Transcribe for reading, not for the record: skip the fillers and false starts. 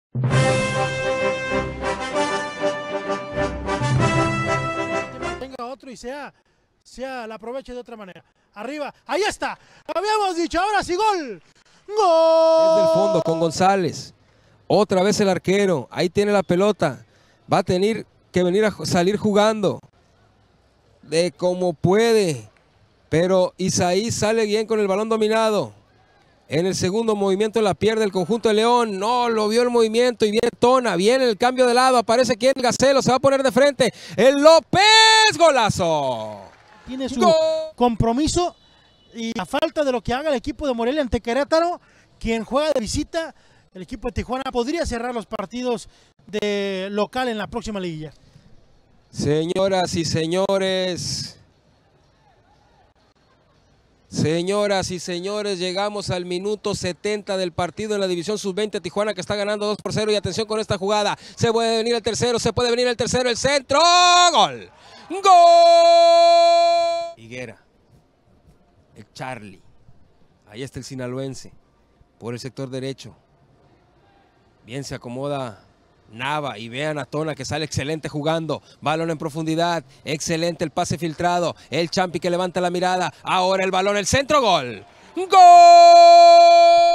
Tenga otro y sea la aproveche de otra manera. Arriba, ahí está. Habíamos dicho, ahora sí gol. ¡Gol! Desde el fondo con González. Otra vez el arquero. Ahí tiene la pelota. Va a tener que venir a salir jugando de como puede. Pero Isaí sale bien con el balón dominado. En el segundo movimiento la pierde el conjunto de León. No, lo vio el movimiento y viene Tona. Viene el cambio de lado. Aparece aquí el Gacelo. Se va a poner de frente. El López. ¡Golazo! Tiene su compromiso y a falta de lo que haga el equipo de Morelia ante Querétaro, quien juega de visita, el equipo de Tijuana podría cerrar los partidos de local en la próxima liguilla. Señoras y señores, llegamos al minuto 70 del partido en la división sub-20. Tijuana que está ganando 2-0 y atención con esta jugada. Se puede venir el tercero, el centro. ¡Gol! ¡Gol! Higuera, el Charlie. Ahí está el sinaloense por el sector derecho. Bien se acomoda Nava y vean a Tona que sale excelente jugando. Balón en profundidad, excelente el pase filtrado. El Champi que levanta la mirada. Ahora el balón, el centro, gol. ¡Gol!